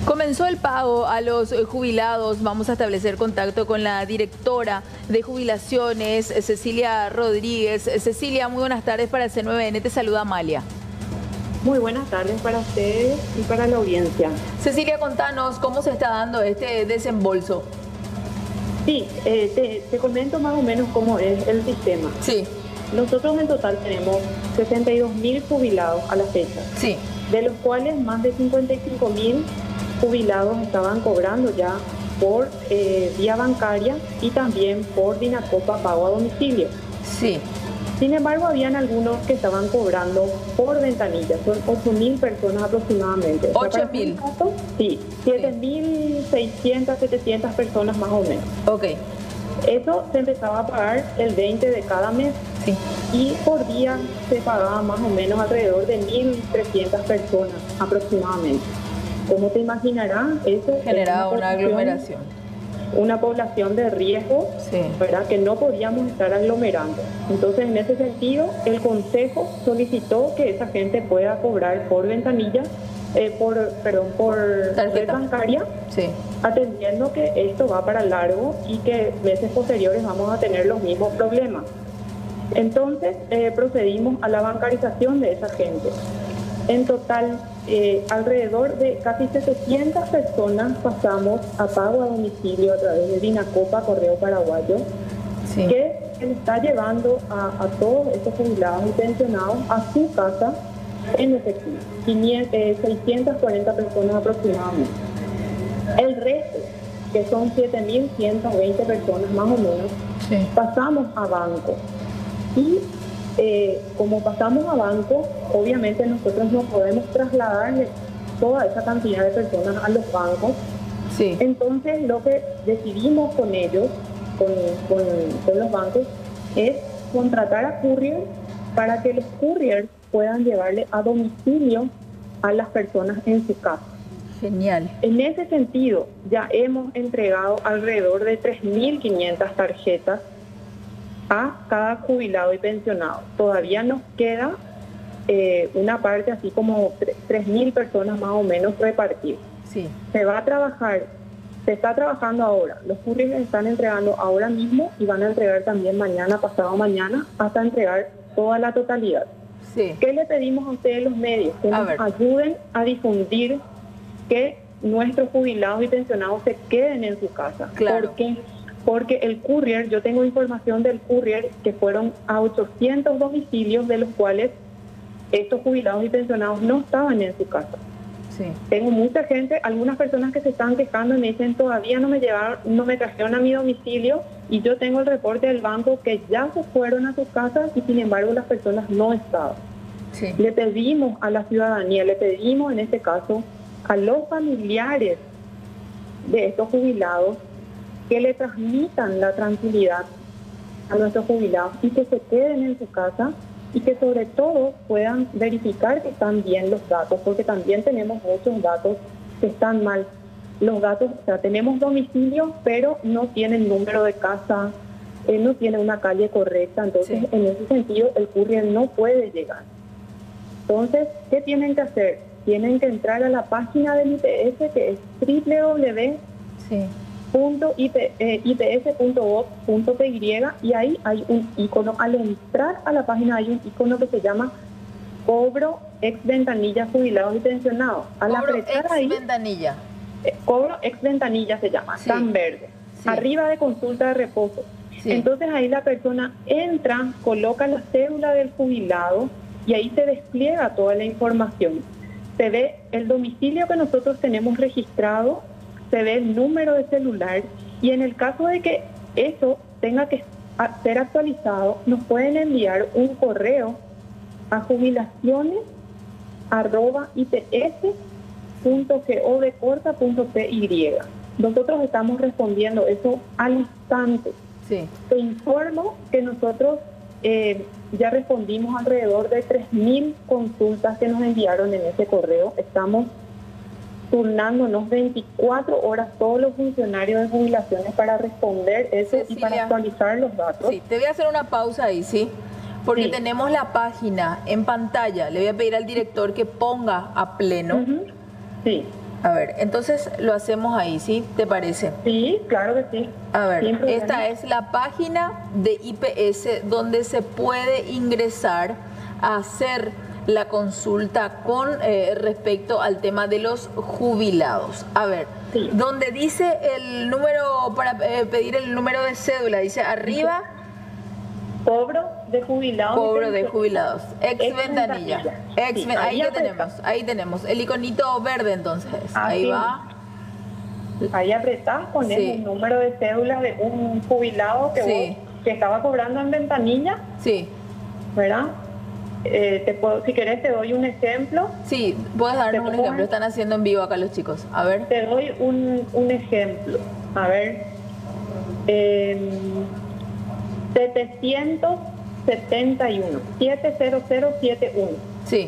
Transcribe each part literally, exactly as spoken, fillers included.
Comenzó el pago a los jubilados. Vamos a establecer contacto con la directora de jubilaciones, Cecilia Rodríguez. Cecilia, muy buenas tardes para C nueve N. Te saluda Amalia. Muy buenas tardes para ustedes y para la audiencia. Cecilia, contanos cómo se está dando este desembolso. Sí, eh, te, te comento más o menos cómo es el sistema. Sí. Nosotros en total tenemos sesenta y dos mil jubilados a la fecha. Sí. De los cuales más de cincuenta y cinco mil jubilados estaban cobrando ya por eh, vía bancaria y también por Dinacopa pago a domicilio. Sí. Sin embargo, habían algunos que estaban cobrando por ventanilla. Son ocho mil personas aproximadamente. ¿ocho mil? Sí, siete mil seiscientas, setecientas personas más o menos. Ok. Eso se empezaba a pagar el veinte de cada mes. Sí. Y por día se pagaba más o menos alrededor de mil trescientas personas aproximadamente. Como te imaginarás, eso generaba una, una aglomeración. Una población de riesgo, sí, ¿verdad? Que no podíamos estar aglomerando. Entonces, en ese sentido, el Consejo solicitó que esa gente pueda cobrar por ventanilla, eh, por, perdón, por red bancaria, sí, atendiendo que esto va para largo y que meses posteriores vamos a tener los mismos problemas. Entonces, eh, procedimos a la bancarización de esa gente. En total, eh, alrededor de casi setecientas personas pasamos a pago a domicilio a través de Dinacopa, Correo Paraguayo, sí, que se le está llevando a, a todos estos jubilados y pensionados a su casa en efectivo, seiscientas cuarenta personas aproximadamente. El resto, que son siete mil ciento veinte personas más o menos, sí, pasamos a banco. Y Eh, como pasamos a banco, obviamente nosotros no podemos trasladarle toda esa cantidad de personas a los bancos. Sí. Entonces lo que decidimos con ellos, con, con, con los bancos, es contratar a courier para que los couriers puedan llevarle a domicilio a las personas en su casa. Genial. En ese sentido, ya hemos entregado alrededor de tres mil quinientas tarjetas a cada jubilado y pensionado. Todavía nos queda eh, una parte así como tres mil personas más o menos repartidas. Sí. Se va a trabajar, se está trabajando ahora. Los couriers están entregando ahora mismo y van a entregar también mañana, pasado mañana, hasta entregar toda la totalidad. Sí. ¿Qué le pedimos a ustedes los medios? Que nos ayuden a difundir que nuestros jubilados y pensionados se queden en su casa. Claro. Porque Porque el courier, yo tengo información del courier que fueron a ochocientos domicilios, de los cuales estos jubilados y pensionados no estaban en su casa. Sí. Tengo mucha gente, algunas personas que se están quejando y me dicen todavía no me llevaron, no me trajeron a mi domicilio, y yo tengo el reporte del banco que ya se fueron a sus casas y sin embargo las personas no estaban. Sí. Le pedimos a la ciudadanía, le pedimos en este caso a los familiares de estos jubilados que le transmitan la tranquilidad a nuestros jubilados y que se queden en su casa y que sobre todo puedan verificar que están bien los datos, porque también tenemos muchos datos que están mal. Los datos, o sea, tenemos domicilio, pero no tienen número de casa, eh, no tiene una calle correcta, entonces sí, en ese sentido el courier no puede llegar. Entonces, ¿qué tienen que hacer? Tienen que entrar a la página del I P S, que es doble u doble u doble u punto i p s punto gov punto p y, y ahí hay un icono. Al entrar a la página hay un icono que se llama cobro ex ventanilla jubilados y pensionados. Al cobro apretar ex ahí, ventanilla. Eh, cobro ex ventanilla se llama, sí, tan verde, sí, arriba de consulta de reposo. Sí. Entonces ahí la persona entra, coloca la cédula del jubilado y ahí se despliega toda la información. Se ve el domicilio que nosotros tenemos registrado, se ve el número de celular, y en el caso de que eso tenga que ser actualizado, nos pueden enviar un correo a jubilaciones arroba i p s punto gov corta punto p y. Nosotros estamos respondiendo eso al instante. Sí. Te informo que nosotros eh, ya respondimos alrededor de tres mil consultas que nos enviaron en ese correo. Estamos turnándonos veinticuatro horas todos los funcionarios de jubilaciones para responder eso, Cecilia, y para actualizar los datos. Sí, te voy a hacer una pausa ahí, ¿sí? Porque sí, tenemos la página en pantalla. Le voy a pedir al director que ponga a pleno. Uh-huh. Sí. A ver, entonces lo hacemos ahí, ¿sí? ¿Te parece? Sí, claro que sí. A ver, Sin problema. esta es la página de I P S donde se puede ingresar a hacer la consulta con eh, respecto al tema de los jubilados. A ver, Sí. donde dice el número, para eh, pedir el número de cédula, dice arriba, Cobro de jubilados. cobro de jubilados, ex, Ex ventanilla. ventanilla. Ex, Sí, ven- ahí ahí ya apreta. tenemos, ahí tenemos, el iconito verde entonces. Ahí Así va. Ahí apretás, pones Sí. un número de cédula de un jubilado que, Sí. vos, que estaba cobrando en ventanilla, Sí, ¿verdad? Eh, te puedo, si querés te doy un ejemplo. sí, puedes darnos ¿Te un pongo? ejemplo, están haciendo en vivo acá los chicos. A ver. Te doy un, un ejemplo. A ver. Eh, setecientos setenta y uno. siete cero cero siete uno. Sí,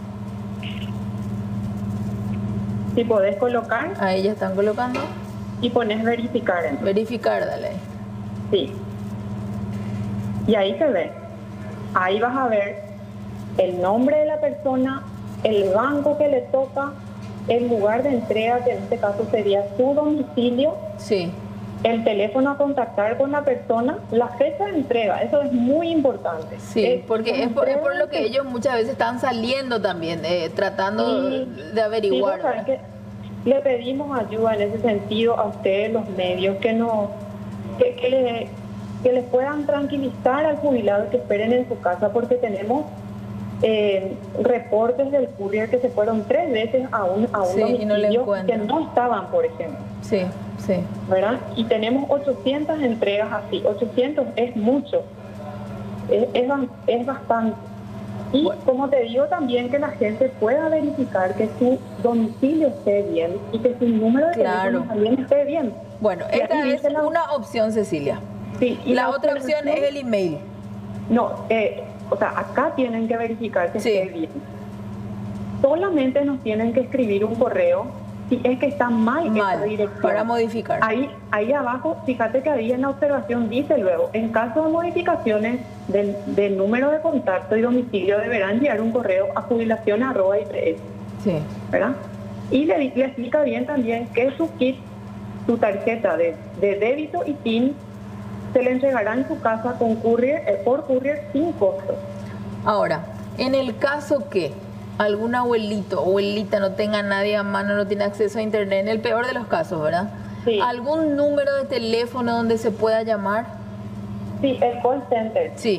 Si podés colocar ahí ya están colocando. y pones verificar. Entonces. Verificar, dale. Sí. Y ahí se ve. Ahí vas a ver el nombre de la persona, el banco que le toca, el lugar de entrega, que en este caso sería su domicilio, Sí, el teléfono a contactar con la persona, la fecha de entrega. Eso es muy importante. sí, Es porque es una por, es por lo entrega que ellos muchas veces están saliendo también, eh, tratando Sí, de averiguar. sí, vos sabés ¿verdad? que le pedimos ayuda en ese sentido a ustedes, los medios, que no que, que, le- que les puedan tranquilizar al jubilado, que esperen en su casa, porque tenemos eh, reportes del courier que se fueron tres veces a un, a un Sí, y no le domicilio que encuentran. no estaban, por ejemplo, Sí, sí. ¿verdad? Y tenemos ochocientas entregas así. ochocientos es mucho, es, es, ba- es bastante. Y Bueno. como te digo también, que la gente pueda verificar que su domicilio esté bien y que su número de Claro. teléfono también esté bien. Bueno, Y esta ahí es dice la- una opción, Cecilia. Sí, y La otra opción observación- es el email. No, eh, o sea, acá tienen que verificar que Sí. esté bien. Solamente nos tienen que escribir un correo si es que está mal, esa Mal, dirección. para modificar. Ahí, ahí abajo, fíjate que ahí en la observación dice luego, en caso de modificaciones del, del número de contacto y domicilio, deberán enviar un correo a jubilación arroba I P S, Sí, ¿verdad? Y le, le explica bien también que su kit, su tarjeta de, de débito y PIN, se le entregará en su casa con courier, eh, por courier sin costo. ahora, en el caso que algún abuelito o abuelita no tenga nadie a mano, no tiene acceso a internet, en el peor de los casos, ¿verdad? Sí. ¿Algún número de teléfono donde se pueda llamar? Sí, el call center, Sí,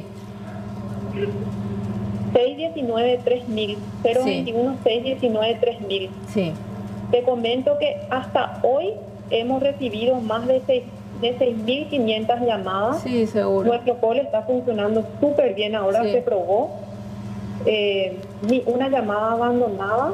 seis uno nueve tres mil, cero veintiuno seis uno nueve tres mil. sí. Te comento que hasta hoy hemos recibido más de seis de seis mil quinientas llamadas. Sí, seguro. Nuestro call está funcionando súper bien, ahora Sí. se probó. Eh, ni una llamada abandonada.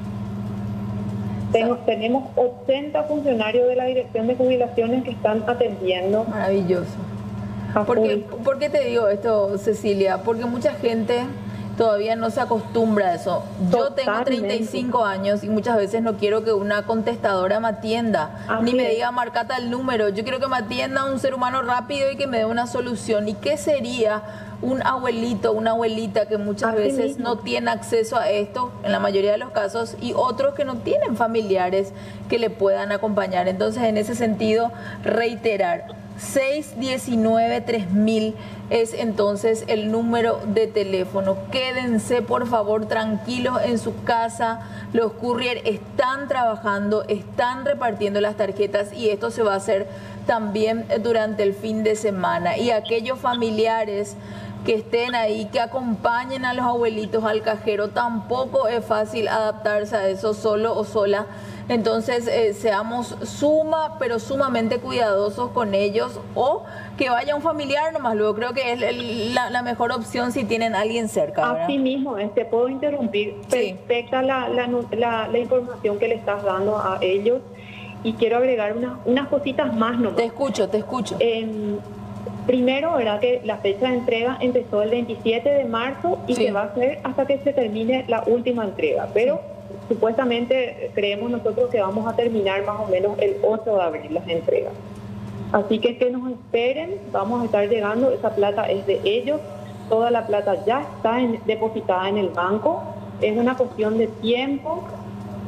Tengo- tenemos ochenta funcionarios de la Dirección de Jubilaciones que están atendiendo Maravilloso. a ¿Por qué, full. por qué te digo esto, Cecilia? Porque mucha gente todavía no se acostumbra a eso. Yo tengo Totalmente. treinta y cinco años y muchas veces no quiero que una contestadora me atienda, Así ni me es. diga marcata el número. Yo quiero que me atienda un ser humano rápido y que me dé una solución. ¿Y qué sería un abuelito, una abuelita que muchas Así veces mismo. no tiene acceso a esto, en la mayoría de los casos, y otros que no tienen familiares que le puedan acompañar? Entonces, en ese sentido, reiterar, seis uno nueve tres mil es entonces el número de teléfono. Quédense por favor tranquilos en su casa. Los courier están trabajando, están repartiendo las tarjetas y esto se va a hacer también durante el fin de semana. Y aquellos familiares que estén ahí, que acompañen a los abuelitos al cajero, tampoco es fácil adaptarse a eso solo o sola. Entonces, eh, seamos suma, pero sumamente cuidadosos con ellos, o que vaya un familiar nomás. Luego creo que es el- la, la mejor opción si tienen a alguien cerca, ¿verdad? Así mismo, eh, te puedo interrumpir. Sí. Perfecta la, la, nu- la- la información que le estás dando a ellos. Y quiero agregar unas, unas cositas más nomás. Te escucho, te escucho. Eh, primero, ¿verdad? Que la fecha de entrega empezó el veintisiete de marzo y Sí. se va a hacer hasta que se termine la última entrega. Pero supuestamente eh, creemos nosotros que vamos a terminar más o menos el ocho de abril las entregas. Así que que nos esperen, vamos a estar llegando, esa plata es de ellos, toda la plata ya está en- depositada en el banco, es una cuestión de tiempo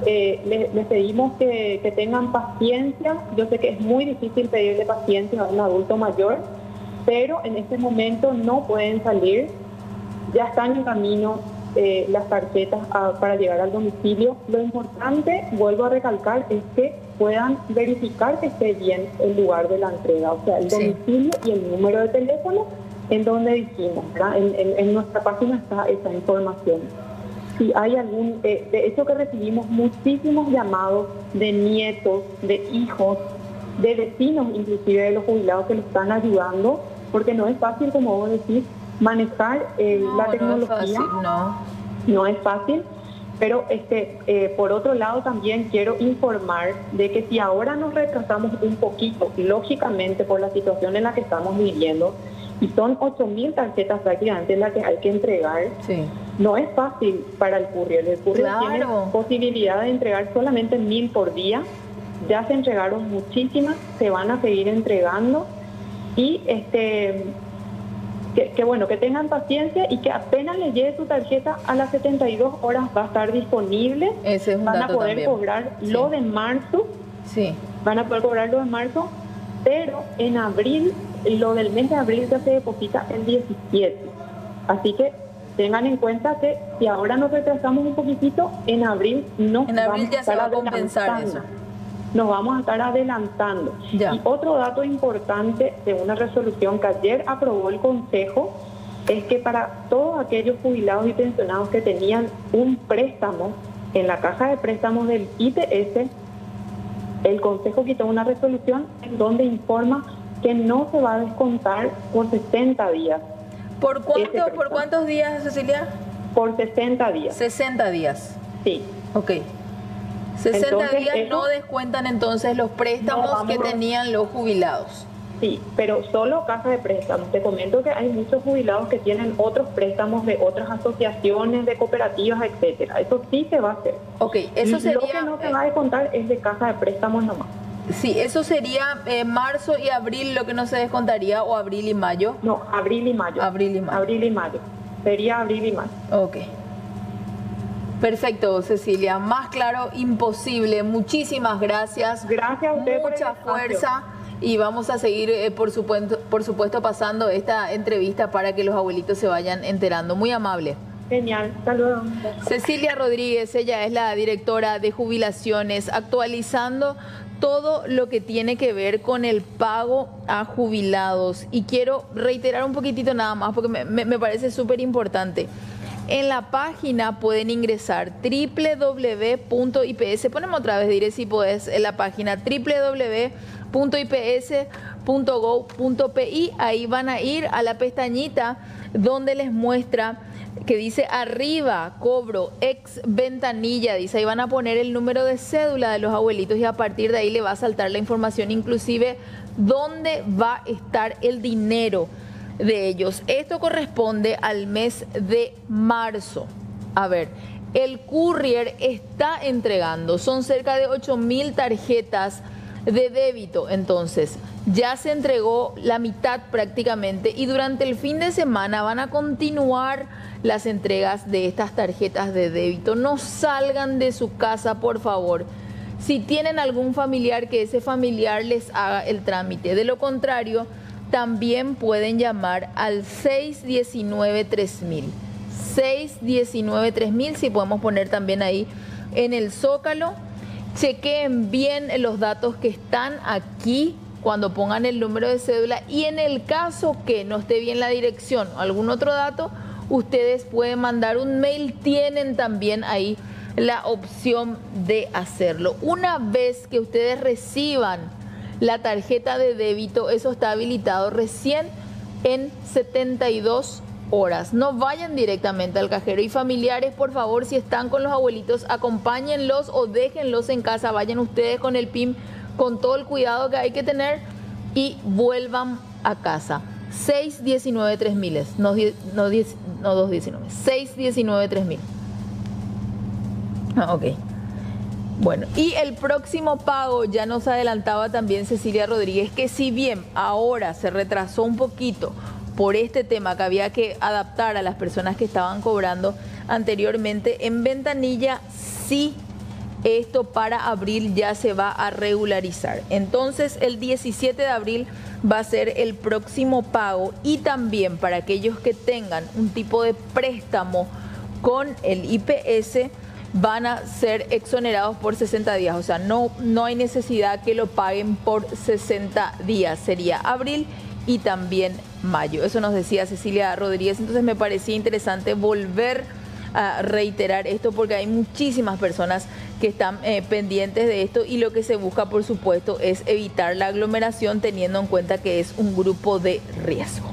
eh, les, les pedimos que, que tengan paciencia. Yo sé que es muy difícil pedirle paciencia a un adulto mayor, pero en este momento no pueden salir. Ya están en camino eh, las tarjetas a, para llegar al domicilio. Lo importante, vuelvo a recalcar, es que puedan verificar que esté bien el lugar de la entrega, o sea, el domicilio sí. y el número de teléfono en donde dijimos, ¿verdad? En, en, en nuestra página está esa información. Si hay algún, eh, de hecho que recibimos muchísimos llamados de nietos, de hijos, de vecinos inclusive de los jubilados que lo están ayudando, porque no es fácil, como vos decís, manejar eh, no, la tecnología. No es fácil, no. No es fácil. Pero este, eh, por otro lado también quiero informar de que si ahora nos retrasamos un poquito, lógicamente por la situación en la que estamos viviendo, y son ocho mil tarjetas prácticamente las que hay que entregar, sí. no es fácil para el courier. El courier claro. tiene posibilidad de entregar solamente mil por día, ya se entregaron muchísimas, se van a seguir entregando, y este... Que, que bueno, que tengan paciencia y que apenas les llegue su tarjeta a las setenta y dos horas va a estar disponible. Ese es un van dato a poder también. cobrar sí. lo de marzo. Sí. Van a poder cobrar lo de marzo, pero en abril, lo del mes de abril ya se deposita el diecisiete. Así que tengan en cuenta que si ahora nos retrasamos un poquitito, en abril no en abril vamos ya a estar se va a compensar eso. Nos vamos a estar adelantando. Ya. Y otro dato importante de una resolución que ayer aprobó el Consejo es que para todos aquellos jubilados y pensionados que tenían un préstamo en la caja de préstamos del I P S, el Consejo quitó una resolución en donde informa que no se va a descontar por sesenta días. ¿Por cuánto, ¿por cuántos días, Cecilia? Por sesenta días. sesenta días. Sí. Ok. sesenta entonces, días eso, no descuentan entonces los préstamos no, que tenían los jubilados. Sí, pero solo caja de préstamos. Te comento que hay muchos jubilados que tienen otros préstamos de otras asociaciones, de cooperativas, etcétera. Eso sí se va a hacer. Ok, eso sería... Lo que no se va a descontar es de caja de préstamos nomás. Sí, eso sería eh, marzo y abril lo que no se descontaría, o abril y mayo. No, abril y mayo. Abril y mayo. Abril y mayo. Sería abril y mayo. Ok. Perfecto, Cecilia. Más claro, imposible. Muchísimas gracias. Gracias a usted. Mucha fuerza. Y vamos a seguir, eh, por supuesto, por supuesto, pasando esta entrevista para que los abuelitos se vayan enterando. Muy amable. Genial. Saludos. Cecilia Rodríguez, ella es la directora de jubilaciones, actualizando todo lo que tiene que ver con el pago a jubilados. Y quiero reiterar un poquitito nada más, porque me, me, me parece súper importante. En la página pueden ingresar doble u doble u doble u punto i p s, ponemos otra vez, diré si podés, en la página doble u doble u doble u punto i p s punto gov punto p i. Ahí van a ir a la pestañita donde les muestra que dice arriba, cobro, ex ventanilla, dice, ahí van a poner el número de cédula de los abuelitos y a partir de ahí le va a saltar la información, inclusive dónde va a estar el dinero de ellos. Esto corresponde al mes de marzo. A ver, el courier está entregando, son cerca de ocho mil tarjetas de débito, entonces ya se entregó la mitad prácticamente y durante el fin de semana van a continuar las entregas de estas tarjetas de débito. No salgan de su casa, por favor. Si tienen algún familiar, que ese familiar les haga el trámite. De lo contrario, también pueden llamar al seis uno nueve tres mil. seis uno nueve tres mil, si podemos poner también ahí en el Zócalo. Chequeen bien los datos que están aquí cuando pongan el número de cédula y en el caso que no esté bien la dirección o algún otro dato, ustedes pueden mandar un mail, tienen también ahí la opción de hacerlo. Una vez que ustedes reciban la tarjeta de débito, eso está habilitado recién en setenta y dos horas. No vayan directamente al cajero y familiares, por favor, si están con los abuelitos, acompáñenlos o déjenlos en casa, vayan ustedes con el P I M con todo el cuidado que hay que tener y vuelvan a casa. seis uno nueve tres mil, no, no, no dos diecinueve, seis uno nueve tres mil. Ah, ok. Bueno, y el próximo pago, ya nos adelantaba también Cecilia Rodríguez, que si bien ahora se retrasó un poquito por este tema que había que adaptar a las personas que estaban cobrando anteriormente, en ventanilla sí esto para abril ya se va a regularizar. Entonces el diecisiete de abril va a ser el próximo pago, y también para aquellos que tengan un tipo de préstamo con el I P S van a ser exonerados por sesenta días, o sea, no, no hay necesidad que lo paguen por sesenta días, sería abril y también mayo. Eso nos decía Cecilia Rodríguez. Entonces me parecía interesante volver a reiterar esto porque hay muchísimas personas que están eh, pendientes de esto, y lo que se busca, por supuesto, es evitar la aglomeración teniendo en cuenta que es un grupo de riesgo.